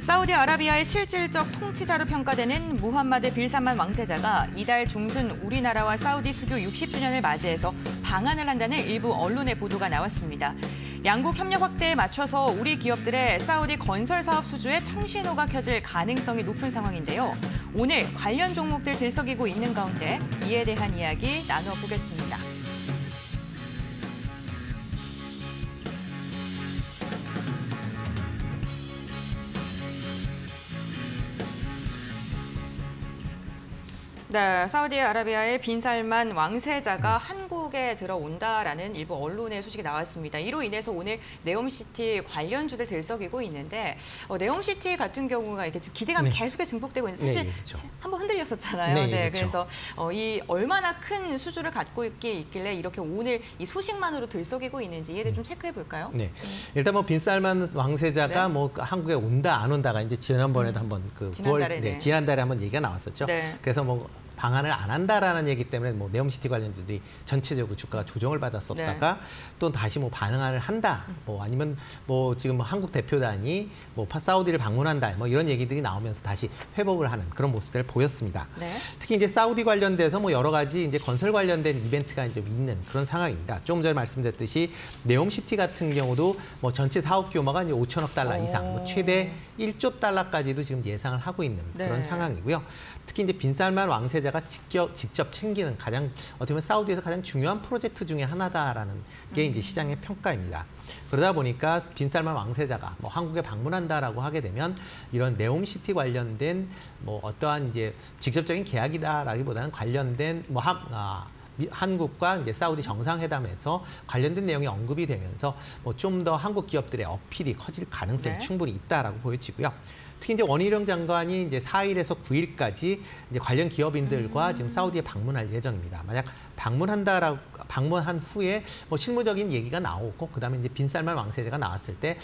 사우디아라비아의 실질적 통치자로 평가되는 무함마드 빌 살만 왕세자가 이달 중순 우리나라와 사우디 수교 60주년을 맞이해서 방한을 한다는 일부 언론의 보도가 나왔습니다. 양국 협력 확대에 맞춰서 우리 기업들의 사우디 건설 사업 수주에 청신호가 켜질 가능성이 높은 상황인데요. 오늘 관련 종목들 들썩이고 있는 가운데 이에 대한 이야기 나눠보겠습니다. 네, 사우디아라비아의 빈 살만 왕세자가 한국에 들어온다라는 일부 언론의 소식이 나왔습니다. 이로 인해서 오늘 네옴시티 관련주들 들썩이고 있는데 네옴시티 같은 경우가 이렇게 지금 기대감이 계속해서 증폭되고 있는데 사실 그렇죠. 한번 흔들렸었잖아요. 그렇죠. 그래서 이 얼마나 큰 수주를 갖고 있길래 이렇게 오늘 이 소식만으로 들썩이고 있는지 이에 대해 좀 체크해 볼까요? 네, 일단 뭐 빈 살만 왕세자가 뭐 한국에 온다 안 온다가 이제 지난번에도 한번 지난달에 한번 얘기가 나왔었죠. 그래서 뭐 방한을 안 한다라는 얘기 때문에 뭐 네옴시티 관련주들이 전체적으로 주가가 조정을 받았었다가 또 다시 뭐 반응을 한다, 뭐 아니면 뭐 지금 한국 대표단이 뭐 사우디를 방문한다, 뭐 이런 얘기들이 나오면서 다시 회복을 하는 그런 모습을 보였습니다. 특히 이제 사우디 관련돼서 뭐 여러 가지 이제 건설 관련된 이벤트가 이제 있는 그런 상황입니다. 조금 전에 말씀드렸듯이 네옴시티 같은 경우도 뭐 전체 사업 규모가 이제 5천억 달러 이상, 뭐 최대 1조 달러까지도 지금 예상을 하고 있는 그런 상황이고요. 특히 이제 빈 살만 왕세자가 직접 챙기는 가장 어떻게 보면 사우디에서 가장 중요한 프로젝트 중에 하나다라는 게 이제 시장의 평가입니다. 그러다 보니까 빈 살만 왕세자가 뭐 한국에 방문한다라고 하게 되면 이런 네옴시티 관련된 뭐 어떠한 이제 직접적인 계약이다라기보다는 관련된 뭐 한국과 이제 사우디 정상회담에서 관련된 내용이 언급이 되면서 뭐 좀 더 한국 기업들의 어필이 커질 가능성이 충분히 있다라고 보여지고요. 특히 이제 원희룡 장관이 이제 4일에서 9일까지 이제 관련 기업인들과 지금 사우디에 방문할 예정입니다. 만약 방문한 후에 뭐 실무적인 얘기가 나오고 그다음에 이제 빈 살만 왕세자가 나왔을 때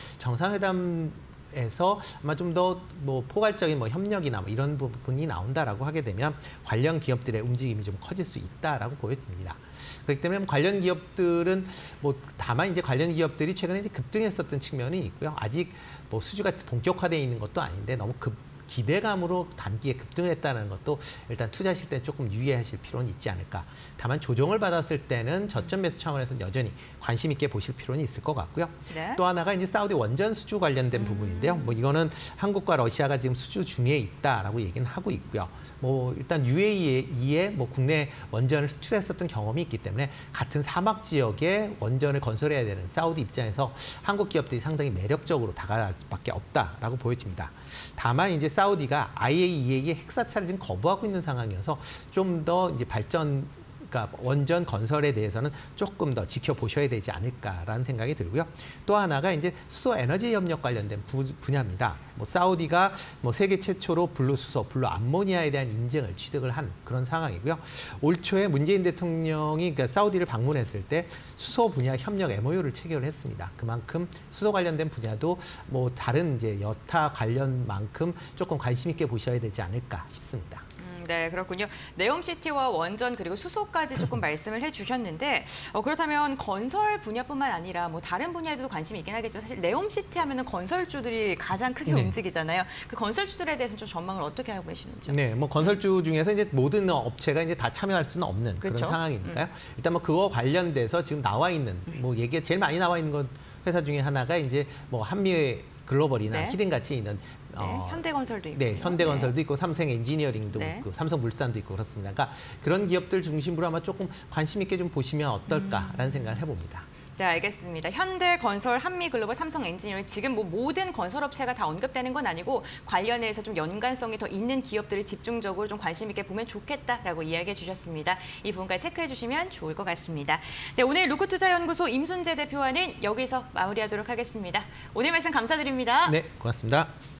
정상회담에서 아마 좀 더 뭐 포괄적인 뭐 협력이나 뭐 이런 부분이 나온다라고 하게 되면 관련 기업들의 움직임이 좀 커질 수 있다라고 보여집니다. 그렇기 때문에 관련 기업들은 뭐 다만 이제 관련 기업들이 최근에 이제 급등했었던 측면이 있고요. 아직 뭐 수주가 본격화되어 있는 것도 아닌데 너무 기대감으로 단기에 급등을 했다는 것도 일단 투자하실 때 조금 유의하실 필요는 있지 않을까. 다만 조정을 받았을 때는 저점 매수 차원에서 여전히 관심 있게 보실 필요는 있을 것 같고요. 또 하나가 이제 사우디 원전 수주 관련된 부분인데요. 뭐 이거는 한국과 러시아가 지금 수주 중에 있다라고 얘기는 하고 있고요. 뭐 일단 UAE에 뭐 국내 원전을 수출했었던 경험이 있기 때문에 같은 사막 지역에 원전을 건설해야 되는 사우디 입장에서 한국 기업들이 상당히 매력적으로 다가갈 수밖에 없다라고 보여집니다. 다만 이제 사우디가 IAEA의 핵사찰을 지금 거부하고 있는 상황이어서 좀 더 이제 그러니까 원전 건설에 대해서는 조금 더 지켜보셔야 되지 않을까라는 생각이 들고요. 또 하나가 이제 수소 에너지 협력 관련된 분야입니다. 뭐 사우디가 뭐 세계 최초로 블루수소, 블루암모니아에 대한 인증을 취득을 한 그런 상황이고요. 올 초에 문재인 대통령이 그러니까 사우디를 방문했을 때 수소 분야 협력 MOU를 체결을 했습니다. 그만큼 수소 관련된 분야도 뭐 다른 이제 여타 관련만큼 조금 관심 있게 보셔야 되지 않을까 싶습니다. 네, 그렇군요. 네옴시티와 원전 그리고 수소까지 조금 말씀을 해주셨는데 그렇다면 건설 분야뿐만 아니라 뭐 다른 분야에도 관심이 있긴 하겠지만 사실 네옴시티 하면은 건설주들이 가장 크게 움직이잖아요. 그 건설주들에 대해서 좀 전망을 어떻게 하고 계시는지요? 네, 뭐 건설주 중에서 이제 모든 업체가 이제 다 참여할 수는 없는 그런 상황이니까요. 일단 뭐 그거 관련돼서 지금 나와 있는 뭐 얘기가 제일 많이 나와 있는 것 회사 중에 하나가 이제 뭐 한미 글로벌이나 히든 같이 있는 현대건설도 있고, 현대건설도 있고, 삼성 엔지니어링도 있고, 삼성물산도 있고 그렇습니다. 그러니까 그런 기업들 중심으로 아마 조금 관심 있게 좀 보시면 어떨까라는 생각을 해봅니다. 네, 알겠습니다. 현대건설, 한미글로벌, 삼성엔지니어링 지금 뭐 모든 건설업체가 다 언급되는 건 아니고 관련해서 좀 연관성이 더 있는 기업들을 집중적으로 좀 관심 있게 보면 좋겠다라고 이야기해 주셨습니다. 이 부분까지 체크해 주시면 좋을 것 같습니다. 네, 오늘 루크투자연구소 임순재 대표와는 여기서 마무리하도록 하겠습니다. 오늘 말씀 감사드립니다. 네, 고맙습니다.